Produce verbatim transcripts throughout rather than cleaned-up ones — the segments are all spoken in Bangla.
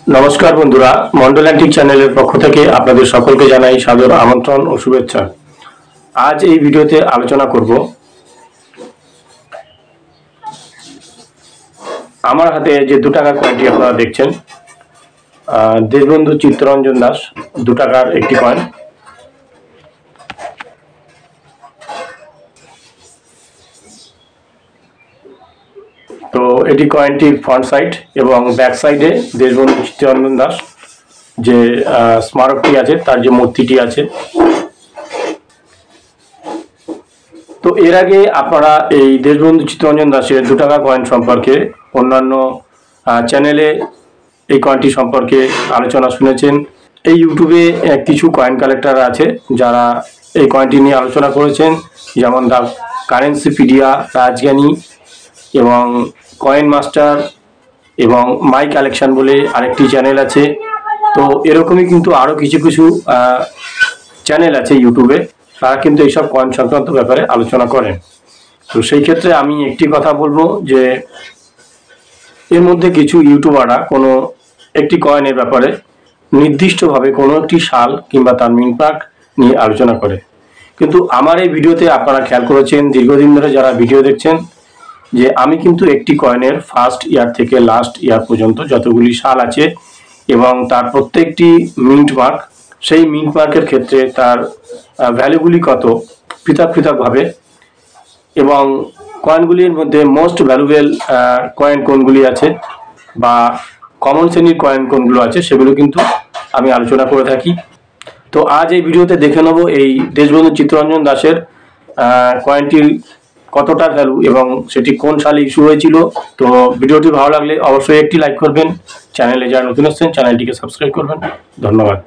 नमस्कार बंधुरा मंडल एंटिक चैनल पक्ष थेके आपनादेर सकलके जानाई सादर आमंत्रण और शुभेच्छा। आज এই ভিডিওতে আলোচনা করব আমার হাতে যে দু টাকার কয়েনটি আপনারা দেখছেন, দেশবন্ধু চিত্তরঞ্জন দাস দু টাকার একটি কয়েন। তো এটি কয়েনটির ফ্রন্ট সাইড এবং ব্যাক সাইডে দেশবন্ধু চিত্তরঞ্জন দাস যে স্মারকটি আছে তার যে মূর্তিটি আছে। তো এর আগে আপনারা এই দেশবন্ধু চিত্তরঞ্জন দাসের দু টাকা কয়েন সম্পর্কে অন্যান্য চ্যানেলে এই কয়েনটি সম্পর্কে আলোচনা শুনেছেন। এই ইউটিউবে কিছু কয়েন কালেক্টর আছে যারা এই কয়েনটি নিয়ে আলোচনা করেছেন, যেমন দা কারেন্সিপিডিয়া, রাজজ্ঞানী এবং কয়েন মাস্টার এবং মাই কালেকশন বলে আরেকটি চ্যানেল আছে। তো এরকমই কিন্তু আরও কিছু কিছু চ্যানেল আছে ইউটিউবে, তারা কিন্তু এইসব কয়েন সংক্রান্ত ব্যাপারে আলোচনা করেন। তো সেই ক্ষেত্রে আমি একটি কথা বলবো যে এর মধ্যে কিছু ইউটিউবাররা কোনো একটি কয়েনের ব্যাপারে নির্দিষ্টভাবে কোনো একটি সাল কিংবা তার মিনপাক নিয়ে আলোচনা করে, কিন্তু আমার এই ভিডিওতে আপনারা খেয়াল করেছেন দীর্ঘদিন ধরে যারা ভিডিও দেখছেন যে আমি কিন্তু একটি কয়েনের ফার্স্ট ইয়ার থেকে লাস্ট ইয়ার পর্যন্ত যতগুলি সাল আছে এবং তার প্রত্যেকটি মিন্ট মার্ক, সেই মিন্ট মার্কের ক্ষেত্রে তার ভ্যালুগুলি কত পৃথক পৃথকভাবে এবং কয়েনগুলির মধ্যে মোস্ট ভ্যালুয়েবল কয়েন কোনগুলি আছে বা কমন শ্রেণীর কয়েন কোনগুলো আছে সেগুলো কিন্তু আমি আলোচনা করে থাকি। তো আজ এই ভিডিওতে দেখে নেব এই দেশবন্ধু চিত্তরঞ্জন দাসের কয়েনটির কতটা ভ্যালু এবং সেটি কোন সালে ইস্যু হয়েছিল। তো ভিডিওটি ভালো লাগলে অবশ্যই একটি লাইক করবেন, চ্যানেলে যারা নতুন আসছেন চ্যানেলটিকে সাবস্ক্রাইব করবেন। ধন্যবাদ।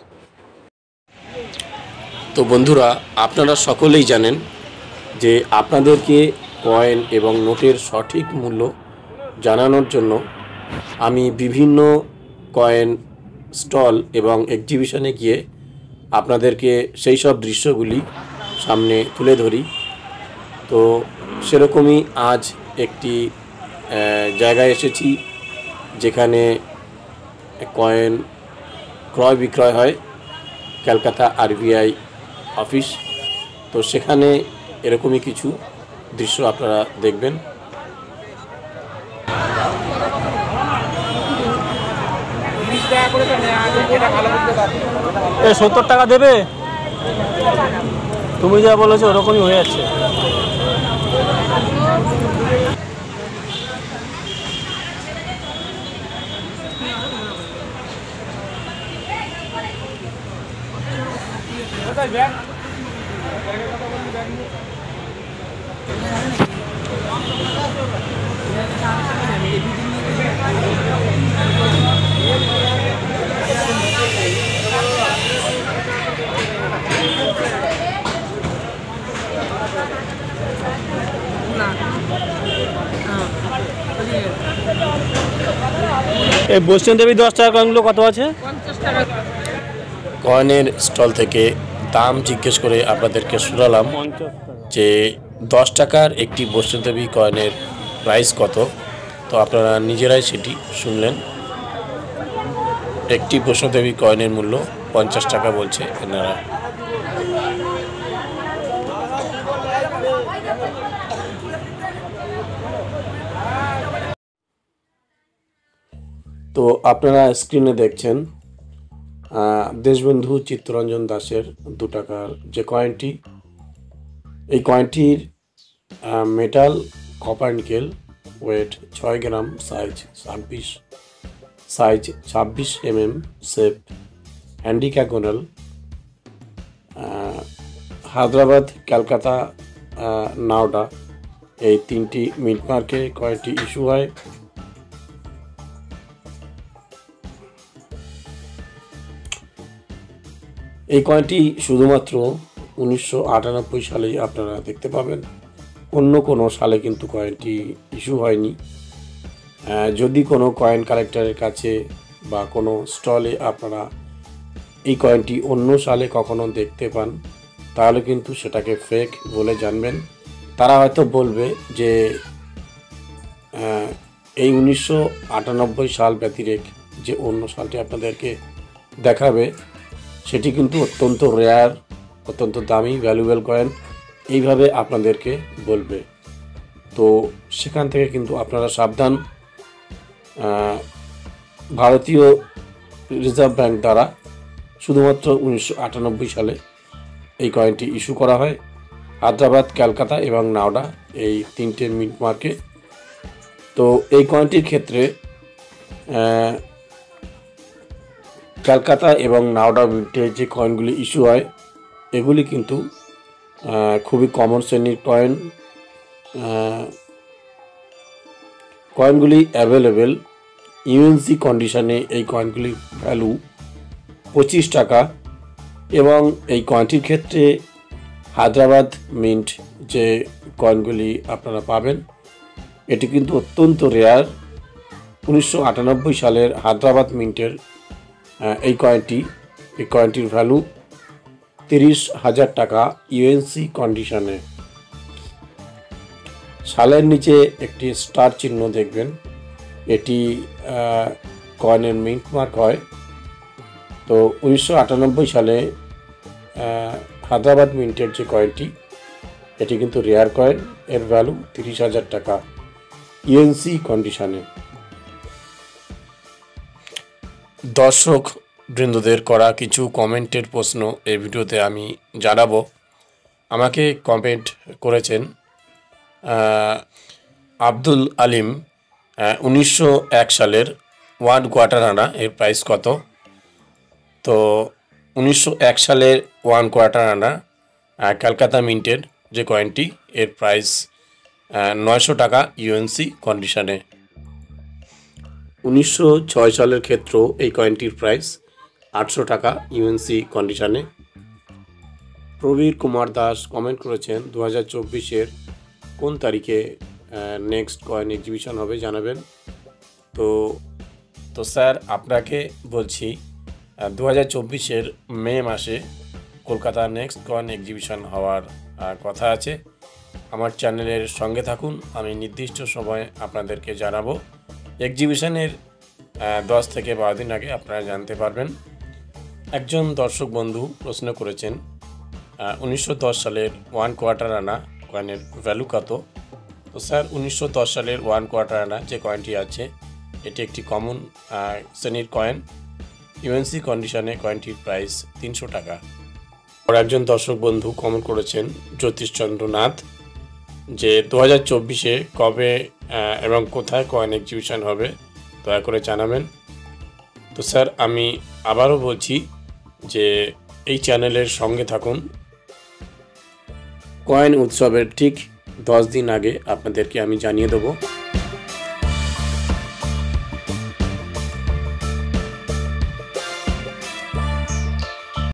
তো বন্ধুরা, আপনারা সকলেই জানেন যে আপনাদেরকে কয়েন এবং নোটের সঠিক মূল্য জানানোর জন্য আমি বিভিন্ন কয়েন স্টল এবং এক্সিবিশনে গিয়ে আপনাদেরকে সেই সব দৃশ্যগুলি সামনে তুলে ধরি। তো সেরকমই আজ একটি জায়গায় এসেছি যেখানে কয়েন ক্রয় বিক্রয় হয়, কলকাতা আরবিআই অফিস। তো সেখানে এরকমই কিছু দৃশ্য আপনারা দেখবেন। সত্তর টাকা দেবে, তুমি যা বলেছো ওরকমই হয়ে যাচ্ছে। এই বৈষ্ণব দেবী দশ টাকা কয়েনগুলো কত আছে? কয়েনের স্টল থেকে দাম জিজ্ঞেস করে আপনাদেরকে শোনালাম যে দশ টাকার একটি বৈষ্ণব দেবী কয়েনের প্রাইস কত। তো আপনারা নিজেরাই সেটি শুনলেন। একটি বৈষ্ণব দেবী কয়েনের মূল্য পঞ্চাশ টাকা বলছে এনারা। তো আপনারা স্ক্রিনে দেখছেন দেশবন্ধু চিত্তরঞ্জন দাসের দু টাকার যে কয়েনটি। এই কয়েনটির মেটাল কপার নিকেল, ওয়েট ছয় গ্রাম, সাইজ ছাব্বিশ সাইজ ছাব্বিশ M M, shape hendecagonal, Hyderabad, Kolkata, Noida এই তিনটি মিন্ট মার্কে কয়েনটি ইস্যু হয়। এই কয়েনটি শুধুমাত্র উনিশশো আটানব্বই সালেই আপনারা দেখতে পাবেন, অন্য কোনো সালে কিন্তু কয়েনটি ইস্যু হয়নি। যদি কোনো কয়েন কালেক্টরের কাছে বা কোনো স্টলে আপনারা এই কয়েনটি অন্য সালে কখনো দেখতে পান তাহলে কিন্তু সেটাকে ফেক বলে জানবেন। তারা হয়তো বলবে যে এই উনিশশো আটানব্বই সাল ব্যতিরেক যে অন্য সালটি আপনাদেরকে দেখাবে সেটি কিন্তু অত্যন্ত রেয়ার, অত্যন্ত দামি ভ্যালুয়েবল কয়েন এইভাবে আপনাদেরকে বলবে। তো সেখান থেকে কিন্তু আপনারা সাবধান। ভারতীয় রিজার্ভ ব্যাংক দ্বারা শুধুমাত্র উনিশশো আটানব্বই সালে এই কয়েনটি ইস্যু করা হয়। হায়দ্রাবাদ, ক্যালকাতা এবং নাওডা এই তিনটে মিন্ট মার্কে। তো এই কয়েনটির ক্ষেত্রে ক্যালকাতা এবং নাওডা মিন্টে যে কয়েনগুলি ইস্যু হয় এগুলি কিন্তু খুবই কমন শ্রেণীর কয়েন। কয়েনগুলি অ্যাভেলেবেল ইউএনসি কন্ডিশনে। এই কয়েনগুলির ভ্যালু পঁচিশ টাকা এবং এই কয়েনটির ক্ষেত্রে হায়দ্রাবাদ মিন্ট যে কয়েনগুলি আপনারা পাবেন এটি কিন্তু অত্যন্ত রেয়ার। উনিশশো আটানব্বই সালের হায়দ্রাবাদ মিন্টের এই কয়েনটি এই কয়েনটির ভ্যালু তিরিশ হাজার টাকা ইউএনসি কন্ডিশনে। সালের নিচে একটি স্টার চিহ্ন দেখবেন, এটি কয়েনের মিন্ট মার্ক হয়। তো উনিশশো আটানব্বই সালে হায়দ্রাবাদ মিন্টের যে কয়েনটি এটি কিন্তু রেয়ার কয়েন, এর ভ্যালু তিরিশ হাজার টাকা ইউএনসি কন্ডিশনে। দর্শক বৃন্দদের করা কিছু কমেন্টের প্রশ্ন এই ভিডিওতে আমি জানাবো। আমাকে কমেন্ট করেছেন আব্দুল আলিম, উনিশশো এক সালের ওয়ান কোয়ার্টার আনা এর প্রাইস কত? তো উনিশশো এক সালের ওয়ান কোয়ার্টার আনা ক্যালকাতা মিন্টের যে কয়েনটি এর প্রাইস নয়শো টাকা ইউএনসি কন্ডিশনে। উনিশশো ছয় সালের ক্ষেত্রেও এই কয়েনটির প্রাইস আটশো টাকা ইউএনসি কন্ডিশনে। প্রবীর কুমার দাস কমেন্ট করেছেন দু হাজার চব্বিশের কোন তারিখে নেক্সট কয়েন এক্সিবিশন হবে জানাবেন। তো তো স্যার আপনাকে বলছি দু হাজার চব্বিশের মে মাসে কলকাতা নেক্সট কয়েন এক্সিবিশন হওয়ার কথা আছে। আমার চ্যানেলের সঙ্গে থাকুন, আমি নির্দিষ্ট সময় আপনাদেরকে জানাবো। এক্সিবিশনের দশ থেকে বারো দিন আগে আপনারা জানতে পারবেন। একজন দর্শক বন্ধু প্রশ্ন করেছেন উনিশশো দশ সালের ওয়ান কোয়ার্টার আনা কয়েনের ভ্যালু কত? তো স্যার উনিশশো দশ সালের ওয়ান কোয়ার্টার আনা যে কয়েনটি আছে এটি একটি কমন শ্রেণীর কয়েন। ইউএনসি কন্ডিশনে কয়েনটির প্রাইস তিনশো টাকা। আর একজন দর্শক বন্ধু কমেন্ট করেছেন জ্যোতিষচন্দ্র নাথ যে দু হাজার চব্বিশে কবে এবং কোথায় কয়েন এক্সিবিশন হবে দয়া করে জানাবেন। তো স্যার আমি আবারও বলছি যে এই চ্যানেলের সঙ্গে থাকুন। কয়েন উৎসবের ঠিক দশ দিন আগে আপনাদেরকে আমি জানিয়ে দেবো।